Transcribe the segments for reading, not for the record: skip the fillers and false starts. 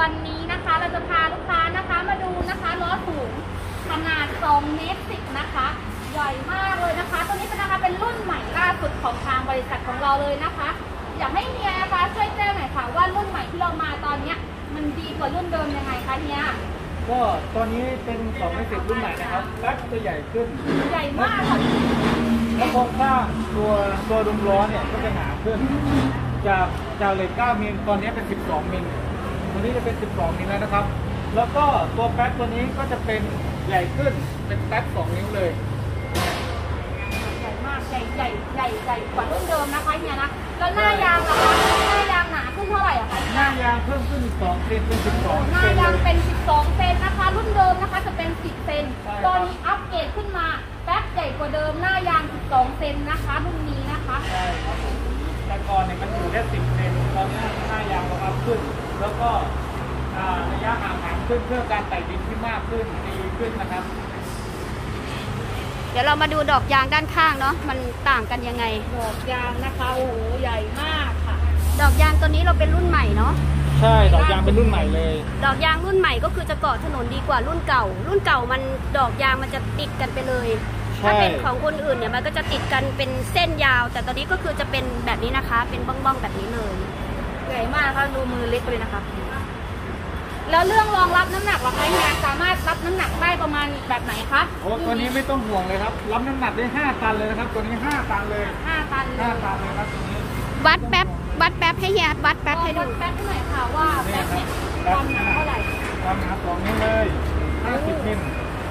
วันนี้นะคะเราจะพาลูกค้านะคะมาดูนะคะล้อสูงขนาด2 เมตร 10นะคะใหญ่มากเลยนะคะตัวนี้เป็นรุ่นใหม่ล่าสุดของทางบริษัทของเราเลยนะคะอยากให้เฮียนะคะช่วยแจ้งหน่อยค่ะว่ารุ่นใหม่ที่เรามาตอนนี้มันดีกว่ารุ่นเดิมยังไงคะเฮียก็ตอนนี้เป็น2 เมตร 10รุ่นใหม่นะครับแบ็คจะใหญ่ขึ้นใหญ่มากค่ะแล้วโครงสร้างตัวดุมล้อเนี่ยก็จะหนาขึ้นจากเหล็ก9 มิลตอนนี้เป็น12 มิลตัวนี้จะเป็น12 มิลแล้วนะครับแล้วก็ตัวแป๊บตัวนี้ก็จะเป็นใหญ่ขึ้นเป็นแป๊บ2 นิ้วเลยใหญ่มากใหญ่กว่ารุ่นเดิมนะคะเฮียนะแล้วหน้ายางล่ะคะหน้ายางหนาขึ้นเท่าไหร่อะคะหน้ายางเพิ่มขึ้น2 เซนเป็น12 หน้ายางเป็น12 เซนนะคะรุ่นเดิมนะคะจะเป็น10 เซนตอนนี้อัปเกรดขึ้นมาแป๊บใหญ่กว่าเดิมหน้ายาง12 เซนนะคะรุ่นนี้นะคะใช่ครับแต่ก่อนเนี่ยมันอยู่แค่10 เซนตอนนี้หน้ายางเราอัพขึ้นแล้วก็ระยะห่างขึ้นเพื่อการไต่ดินที่มากขึ้นดีขึ้นนะครับเดี๋ยวเรามาดูดอกยางด้านข้างเนาะมันต่างกันยังไงดอกยางนะคะโอ้โหใหญ่มากค่ะดอกยางตัวนี้เราเป็นรุ่นใหม่เนาะใช่ดอกยางเป็นรุ่นใหม่เลยดอกยางรุ่นใหม่ก็คือจะเกาะถนนดีกว่ารุ่นเก่ามันดอกยางมันจะติดกันไปเลยถ้าเป็นของคนอื่นเนี่ยมันก็จะติดกันเป็นเส้นยาวแต่ตอนนี้ก็คือจะเป็นแบบนี้นะคะเป็นบ้องๆแบบนี้เลยใหญ่มากค่ะดูมือเล็กเลยนะคะแล้วเรื่องรองรับน้ำหนักล่ะคะเฮียสามารถรับน้ำหนักได้ประมาณแบบไหนคะโอ้ตัวนี้ไม่ต้องห่วงเลยครับรับน้ำหนักได้5 ตันเลยนะครับตัวนี้5 ตันเลย 5 ตันเลยครับตัวนี้วัดแป๊บให้เฮียวัดแป๊บให้ดูแป๊บหน่อยค่ะว่าแป๊บเนี่ยความหนาเท่าไหร่ความหนา2 นิ้วเลย50 มิล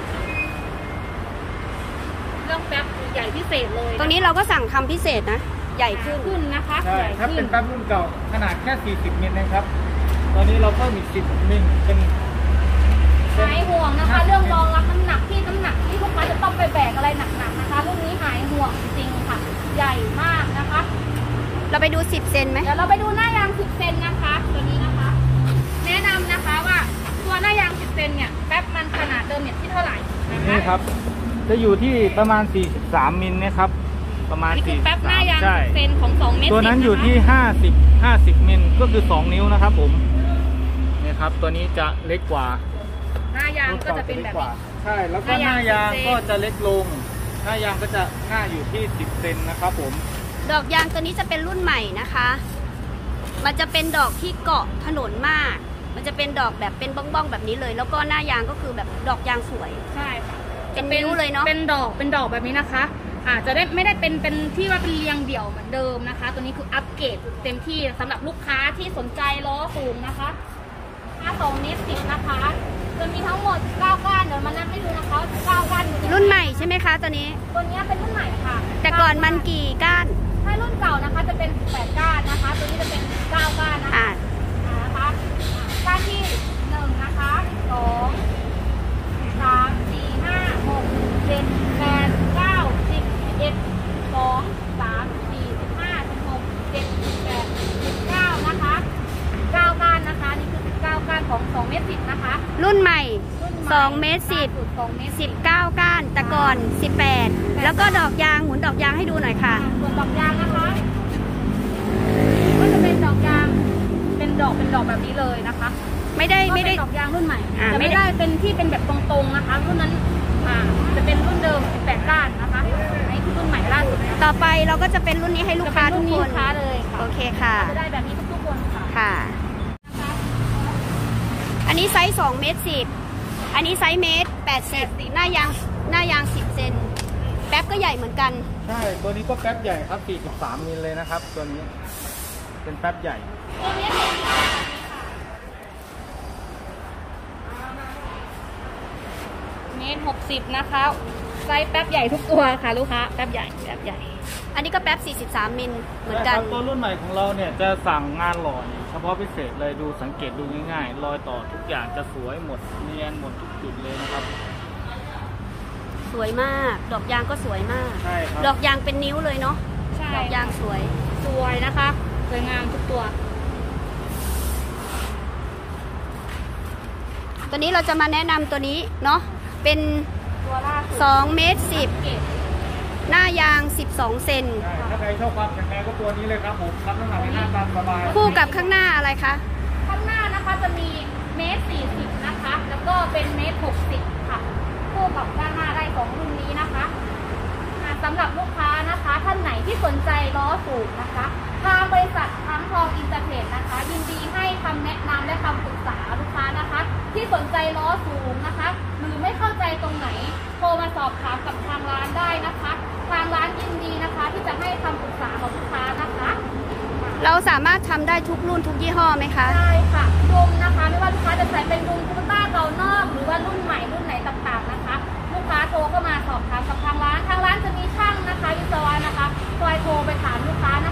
เรื่องแป๊บใหญ่พิเศษเลยตรงนี้เราก็สั่งทำพิเศษนะใหญ่ขึ้นนะคะใช่ถ้าเป็นแป๊บรุ่นเก่าขนาดแค่40 มิลนะครับตอนนี้เราเพิ่มอีก10 มิลเป็นหายห่วงนะคะเรื่องรองรับน้ำหนักที่ลูกค้าจะต้องไปแบกอะไรหนักๆนะคะรุ่นนี้หายห่วงจริงค่ะใหญ่มากนะคะเราไปดู10 เซนไหมเดี๋ยวเราไปดูหน้ายาง10 เซนนะคะตัวนี้นะคะแนะนำนะคะว่าตัวหน้ายาง10 เซนเนี่ยแป๊บมันขนาดเดิมเนี่ยที่เท่าไหร่นี่ครับจะอยู่ที่ประมาณ43 มิลนะครับประมาณ 43แป๊บหน้ายาง10 เซนของ2 เมตรตัวนั้นอยู่ที่50 มิลก็คือ2 นิ้วนะครับผมนี่ครับตัวนี้จะเล็กกว่าหน้ายางก็จะเป็นแบบนี้ใช่แล้วก็หน้ายางก็จะเล็กลงหน้ายางก็จะหน้าอยู่ที่10 เซนนะครับผมดอกยางตัวนี้จะเป็นรุ่นใหม่นะคะมันจะเป็นดอกที่เกาะถนนมากมันจะเป็นดอกแบบเป็นบ้องๆแบบนี้เลยแล้วก็หน้ายางก็คือแบบดอกยางสวยใช่ค่ะเป็นนิ้วเลยเนาะเป็นดอกแบบนี้นะคะอาจจะไม่ได้เป็นที่ว่าเป็นเรียงเดี่ยวเหมือนเดิมนะคะตัวนี้คืออัปเกรดเต็มที่สำหรับลูกค้าที่สนใจล้อสูงนะคะ2 เมตร 10นะคะจะมีทั้งหมด9 ก้านเดี๋ยวมานับให้ดูนะคะ9 ก้านรุ่นใหม่ใช่ไหมคะตัวนี้เป็นรุ่นใหม่ค่ะแต่ก่อนมันกี่ก้านถ้ารุ่นเก่านะคะจะเป็น8 ก้านนะคะตัวนี้จะเป็น9 ก้านนะคะก้านที่1นะคะ2 3 4 5 6 7 8 9 10 11 12 13 14 15 16 17 18 19นะคะ9 ก้านนะคะนี่คือ9 ก้านของ2 เมตร 10นะคะรุ่นใหม่2 เมตร 10 19 ก้านแต่ก่อน18แล้วก็ดอกยางหมุนดอกยางให้ดูหน่อยค่ะส่วนดอกยางนะคะก็จะเป็นดอกยางเป็นดอกแบบนี้เลยนะคะไม่ได้ดอกยางรุ่นใหม่จะไม่ได้เป็นที่เป็นแบบตรงๆนะคะรุ่นนั้นจะเป็นรุ่นเดิม18 ก้านนะคะในรุ่นใหม่ล่าสุดต่อไปเราก็จะเป็นรุ่นนี้ให้ลูกค้าทุกคนเลยโอเคค่ะจะได้แบบนี้ทุกคนค่ะอันนี้ไซส์2 เมตร 10อันนี้ไซส์1 เมตร 80หน้ายาง10 เซนแป๊บก็ใหญ่เหมือนกันใช่ตัวนี้ก็แป๊บใหญ่ครับ43 มิลเลยนะครับตัวนี้เป็นแป๊บใหญ่เมตร 60นะคะไซส์แป๊บใหญ่ทุกตัวค่ะลูกค้าแป๊บใหญ่อันนี้ก็แป๊บ43 มิลเหมือนกันตัวรุ่นใหม่ของเราเนี่ยจะสั่งงานหล่อเฉพาะพิเศษเลยดูสังเกตดูง่ายๆรอยต่อทุกอย่างจะสวยหมดเนียนหมดทุกจุดเลยนะครับสวยมากดอกยางก็สวยมากใช่ครับดอกยางเป็นนิ้วเลยเนาะดอกยางสวยนะคะสวยงามทุกตัวตัวนี้เราจะมาแนะนำตัวนี้เนาะเป็น2 เมตร 10หน้ายาง12 เซนถ้าใครชอบความแข็งแรงก็ตัวนี้เลยครับผมรับน้ำหนักในหน้าตามสบายคู่กับข้างหน้าอะไรคะข้างหน้านะคะจะมีเมตร40นะคะแล้วก็เป็นเมตร60ค่ะคู่กับด้านหน้าได้2รุ่นนี้นะคะสำหรับลูกค้านะคะท่านไหนที่สนใจล้อสูงนะคะทางบริษัททั้งทองอินเตอร์เทรดนะคะยินดีให้คำแนะนำและคำปรึกษาลูกค้านะคะที่สนใจล้อสูงนะคะหรือไม่เข้าใจตรงไหนโทรมาสอบถามกับทางร้านได้นะคะทางร้านยินดีนะคะที่จะให้คำปรึกษากับลูกค้านะคะเราสามารถทำได้ทุกรุ่นทุกยี่ห้อไหมคะได้ค่ะดุมนะคะไม่ว่าลูกค้าจะใส่เป็นดุมคูต้าเก่านอกหรือว่ารุ่นใหม่รุ่นไหนต่างๆนะคะลูกค้าโทรเข้ามาสอบถามกับทางร้านจะมีช่างนะคะวิศวะนะคะคอยโทรไปถามลูกค้า